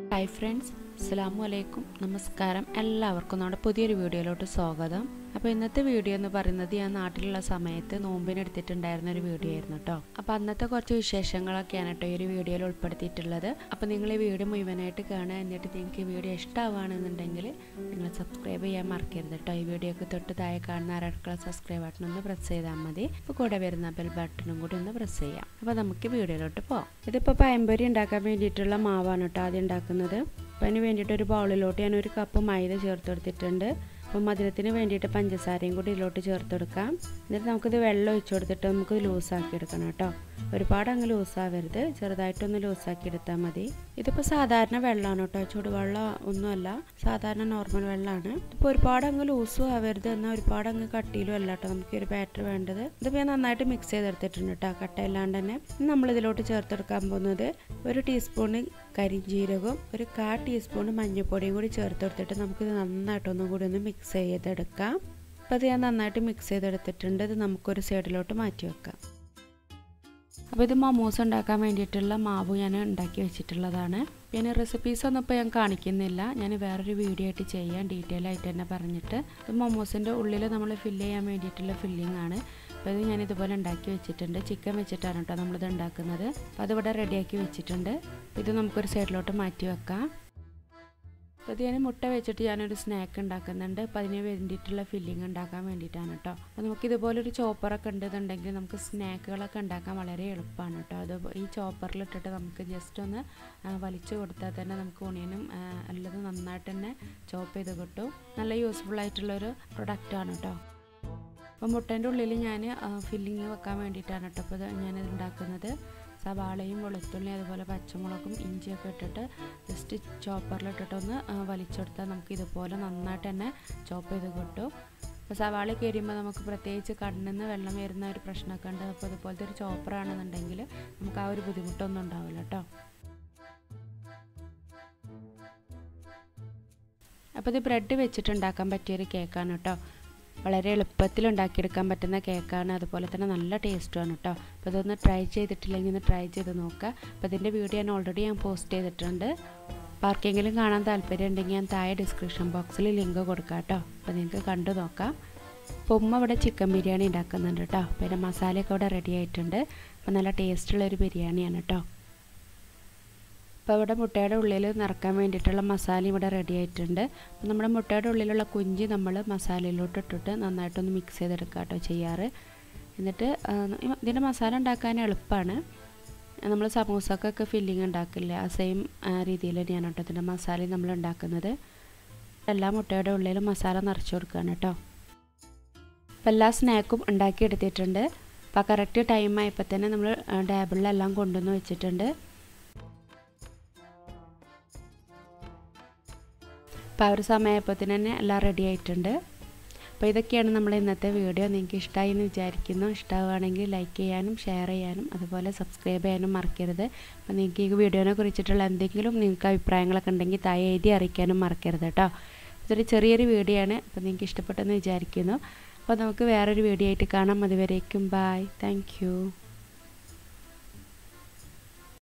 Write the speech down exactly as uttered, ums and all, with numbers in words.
Hi friends, Assalamu alaikum, Namaskaram. എല്ലാവർക്കും നമ്മുടെ പുതിയൊരു വീഡിയോയിലോട്ട് സ്വാഗതം. അപ്പോൾ ഇന്നത്തെ വീഡിയോ എന്ന് പറയുന്നത് ഞാൻ നാട്ടിലുള്ള സമയത്ത് നോമ്പിന് എടുത്തിട്ടുണ്ടായിരുന്ന ഒരു വീഡിയോ ആയിരുന്നു ട്ടോ. അപ്പോൾ അന്നത്തെ കുറച്ച് വിശേഷങ്ങളൊക്കെയാണ് ട്ടോ ഈ ഒരു വീഡിയോയിൽ ഉൾപ്പെടുത്തിയിട്ടുള്ളത്. അപ്പോൾ നിങ്ങൾ ഈ വീഡിയോ മുഴുവനായിട്ട് കാണുക, എന്നിട്ട് നിങ്ങൾക്ക് ഈ വീഡിയോ ഇഷ്ടമാവുകയാണെന്നുണ്ടെങ്കിൽ നിങ്ങൾ സബ്സ്ക്രൈബ് ചെയ്യാൻ മറക്കരുത് ട്ടോ. ഈ വീഡിയോക്ക് തൊട്ട് താഴെ കാണുന്ന അരടുക്കള സബ്സ്ക്രൈബ് ബട്ടൺ ഒന്ന് പ്രസ് ചെയ്താൽ മതി. അപ്പോൾ കൂടെ വരുന്ന ബെൽ ബട്ടണും കൂടി ഒന്ന് പ്രസ് ചെയ്യാം. അപ്പോൾ നമുക്ക് വീഡിയോയിലോട്ട് പോകാം. ഇതിപ്പോൾ പഴംപൊരി ഉണ്ടാക്കാൻ വേണ്ടിയിട്ടുള്ള മാവാണ് ട്ടോ ആദ്യം ഉണ്ടാക്കുന്നത്. അപ്പോൾ അതിന് വേണ്ടിയിട്ട് ഒരു ബൗളിലോട്ട് ഞാൻ ഒരു കപ്പ് മൈദ ചേർത്ത് കൊടുത്തിട്ടുണ്ട്. അപ്പോൾ മധുരത്തിന് വേണ്ടിയിട്ട് പഞ്ചസാരയും കൂടി ഇതിലോട്ട് ചേർത്ത് കൊടുക്കാം. എന്നിട്ട് നമുക്കിത് വെള്ളം ഒഴിച്ചു കൊടുത്തിട്ട് നമുക്കിത് ലൂസാക്കി എടുക്കണം കേട്ടോ. ഒരുപാട് അങ്ങ് ലൂസാവരുത്, ചെറുതായിട്ടൊന്ന് ലൂസാക്കി എടുത്താൽ മതി. ഇതിപ്പോൾ സാധാരണ വെള്ളമാണ് കേട്ടോ, ചൂടുവെള്ളം ഒന്നുമല്ല, സാധാരണ നോർമൽ വെള്ളമാണ്. ഇപ്പോൾ ഒരുപാട് അങ്ങ് ലൂസും ആവരുത്, എന്നാൽ ഒരുപാട് അങ്ങ് കട്ടിയിലും അല്ല കേട്ടോ നമുക്ക് ഒരു ബാറ്റർ വേണ്ടത്. ഇതിപ്പോൾ ഞാൻ നന്നായിട്ട് മിക്സ് ചെയ്തെടുത്തിട്ടുണ്ട് കേട്ടോ, കട്ടയില്ലാണ്ട് തന്നെ. നമ്മളിതിലോട്ട് ചേർത്തെടുക്കാൻ പോകുന്നത് ഒരു ടീസ്പൂണ് കരിഞ്ജീരകവും ഒരു കാ ടീസ്പൂണ് മഞ്ഞൾപ്പൊടിയും കൂടി ചേർത്ത് കൊടുത്തിട്ട് നമുക്കിത് നന്നായിട്ടൊന്നും കൂടി ഒന്ന് മിക്സ് ചെയ്തെടുക്കാം. അപ്പോൾ അത് ഞാൻ നന്നായിട്ട് മിക്സ് ചെയ്തെടുത്തിട്ടുണ്ട്. ഇത് നമുക്കൊരു സൈഡിലോട്ട് മാറ്റി വെക്കാം. അപ്പോൾ ഇത് മൊമോസ് ഉണ്ടാക്കാൻ വേണ്ടിയിട്ടുള്ള മാവ് ഞാൻ ഉണ്ടാക്കി വെച്ചിട്ടുള്ളതാണ്. പിന്നെ റെസിപ്പീസ് ഒന്നും ഇപ്പോൾ ഞാൻ കാണിക്കുന്നില്ല, ഞാൻ വേറൊരു വീഡിയോ ആയിട്ട് ചെയ്യാം ഡീറ്റെയിൽ ആയിട്ട് തന്നെ പറഞ്ഞിട്ട്. ഇത് മൊമോസിൻ്റെ ഉള്ളിൽ നമ്മൾ ഫില്ല് ചെയ്യാൻ വേണ്ടിയിട്ടുള്ള ഫില്ലിംഗ് ആണ്. അപ്പോൾ ഇത് ഞാൻ ഇതുപോലെ ഉണ്ടാക്കി വെച്ചിട്ടുണ്ട്. ചിക്കൻ വെച്ചിട്ടാണ് കേട്ടോ നമ്മളിത് ഉണ്ടാക്കുന്നത്. അപ്പോൾ അതിവിടെ റെഡിയാക്കി വെച്ചിട്ടുണ്ട്. ഇത് നമുക്കൊരു സൈഡിലോട്ട് മാറ്റി വെക്കാം. അപ്പോൾ ഇത് ഞാൻ മുട്ട വെച്ചിട്ട് ഞാനൊരു സ്നാക്ക് ഉണ്ടാക്കുന്നുണ്ട്. അപ്പോൾ അതിന് വേണ്ടിയിട്ടുള്ള ഫില്ലിങ് ഉണ്ടാക്കാൻ വേണ്ടിയിട്ടാണ് കേട്ടോ. അപ്പോൾ നമുക്ക് ഇതുപോലൊരു ചോപ്പറൊക്കെ ഉണ്ടെന്നുണ്ടെങ്കിൽ നമുക്ക് സ്നാക്കുകളൊക്കെ ഉണ്ടാക്കാൻ വളരെ എളുപ്പമാണ് കേട്ടോ. അത് ഈ ചോപ്പറിലിട്ടിട്ട് നമുക്ക് ജസ്റ്റ് ഒന്ന് വലിച്ചു കൊടുത്താൽ തന്നെ നമുക്ക് ഓണിയനും എല്ലാം നന്നായിട്ട് തന്നെ ചോപ്പ് ചെയ്ത് കിട്ടും. നല്ല യൂസ്ഫുൾ ആയിട്ടുള്ളൊരു പ്രൊഡക്റ്റാണ് കേട്ടോ. അപ്പോൾ മുട്ടേൻ്റെ ഉള്ളിൽ ഞാൻ ഫില്ലിങ് വെക്കാൻ വേണ്ടിയിട്ടാണ് കേട്ടോ അപ്പോൾ ഞാനിത് ഉണ്ടാക്കുന്നത്. സവാളയും വെളുത്തുള്ളിയും അതുപോലെ പച്ചമുളകും ഇഞ്ചിയൊക്കെ ഇട്ടിട്ട് ജസ്റ്റ് ചോപ്പറിലിട്ടിട്ടൊന്ന് വലിച്ചെടുത്താൽ നമുക്ക് ഇതുപോലെ നന്നായിട്ട് തന്നെ ചോപ്പ് ചെയ്ത് കിട്ടും. അപ്പോൾ സവാളയൊക്കെ എരിയുമ്പോൾ നമുക്ക് പ്രത്യേകിച്ച് കണ്ണിൽ നിന്ന് വെള്ളം വരുന്ന ഒരു പ്രശ്നമൊക്കെ ഉണ്ട്. അപ്പോൾ ഇതുപോലത്തെ ഒരു ചോപ്പറാണെന്നുണ്ടെങ്കിൽ നമുക്ക് ആ ഒരു ബുദ്ധിമുട്ടൊന്നും ഉണ്ടാവില്ല കേട്ടോ. അപ്പോൾ ഇത് ബ്രെഡ് വെച്ചിട്ടുണ്ടാക്കാൻ പറ്റിയൊരു കേക്കാണ് കേട്ടോ. വളരെ എളുപ്പത്തിൽ ഉണ്ടാക്കിയെടുക്കാൻ പറ്റുന്ന കേക്കാണ്, അതുപോലെ തന്നെ നല്ല ടേസ്റ്റുമാണ് കേട്ടോ. അപ്പോൾ ഇതൊന്ന് ട്രൈ ചെയ്തിട്ടില്ലെങ്കിൽ ഒന്ന് ട്രൈ ചെയ്ത് നോക്കുക. അപ്പോൾ ഇതിൻ്റെ വീഡിയോ ഞാൻ ഓൾറെഡി ഞാൻ പോസ്റ്റ് ചെയ്തിട്ടുണ്ട്. അപ്പോൾ ആർക്കെങ്കിലും കാണാൻ താല്പര്യം ഉണ്ടെങ്കിൽ ഞാൻ താഴെ ഡിസ്ക്രിപ്ഷൻ ബോക്സിൽ ലിങ്ക് കൊടുക്കാം കേട്ടോ. അപ്പോൾ നിങ്ങൾക്ക് കണ്ടു നോക്കാം. അപ്പോൾ ഉമ്മ ഇവിടെ ചിക്കൻ ബിരിയാണി ഉണ്ടാക്കുന്നുണ്ട് കേട്ടോ. പിന്നെ മസാലയൊക്കെ ഇവിടെ റെഡി ആയിട്ടുണ്ട്. അപ്പോൾ നല്ല ടേസ്റ്റുള്ളൊരു ബിരിയാണിയാണ് കേട്ടോ. അപ്പോൾ ഇവിടെ മുട്ടയുടെ ഉള്ളിൽ നിറക്കാൻ വേണ്ടിയിട്ടുള്ള മസാല ഇവിടെ റെഡി ആയിട്ടുണ്ട്. അപ്പോൾ നമ്മുടെ മുട്ടയുടെ ഉള്ളിലുള്ള കുഞ്ചി നമ്മൾ മസാലയിലോട്ട് ഇട്ടിട്ട് നന്നായിട്ടൊന്ന് മിക്സ് ചെയ്തെടുക്കുക കേട്ടോ ചെയ്യാറ്. എന്നിട്ട് ഇതിൻ്റെ മസാല ഉണ്ടാക്കാൻ എളുപ്പമാണ്. നമ്മൾ സമൂസക്കൊക്കെ ഫില്ലിങ് ഉണ്ടാക്കില്ല, ആ സെയിം രീതിയിൽ തന്നെയാണ് കേട്ടോ ഇതിൻ്റെ മസാലയും നമ്മൾ ഉണ്ടാക്കുന്നത്. എല്ലാ മുട്ടയുടെ ഉള്ളിലും മസാല നിറച്ച് കൊടുക്കുകയാണ് കേട്ടോ. അപ്പോൾ എല്ലാ സ്നാക്കും ഉണ്ടാക്കിയെടുത്തിട്ടുണ്ട്. അപ്പോൾ കറക്റ്റ് ടൈം ആയപ്പോൾ തന്നെ നമ്മൾ ടേബിളിലെല്ലാം കൊണ്ടുവന്ന് വെച്ചിട്ടുണ്ട്. അപ്പോൾ ആ ഒരു സമയപ്പോഴത്തിന് തന്നെ എല്ലാം റെഡി ആയിട്ടുണ്ട്. അപ്പോൾ ഇതൊക്കെയാണ് നമ്മൾ ഇന്നത്തെ വീഡിയോ. നിങ്ങൾക്ക് ഇഷ്ടമായി എന്ന് വിചാരിക്കുന്നു. ഇഷ്ടമാവുകയാണെങ്കിൽ ലൈക്ക് ചെയ്യാനും ഷെയർ ചെയ്യാനും അതുപോലെ സബ്സ്ക്രൈബ് ചെയ്യാനും മറക്കരുത്. അപ്പോൾ നിങ്ങൾക്ക് ഈ വീഡിയോനെ കുറിച്ചിട്ടുള്ള എന്തെങ്കിലും നിങ്ങൾക്ക് അഭിപ്രായങ്ങളൊക്കെ ഉണ്ടെങ്കിൽ താഴെ എഴുതി അറിയിക്കാനും മറക്കരുത് കേട്ടോ. ഇതൊരു ചെറിയൊരു വീഡിയോ ആണ്. അപ്പോൾ നിങ്ങൾക്ക് ഇഷ്ടപ്പെട്ടെന്ന് വിചാരിക്കുന്നു. അപ്പോൾ നമുക്ക് വേറൊരു വീഡിയോ ആയിട്ട് കാണാം. അതുവരേക്കും ബായ്, താങ്ക് യു.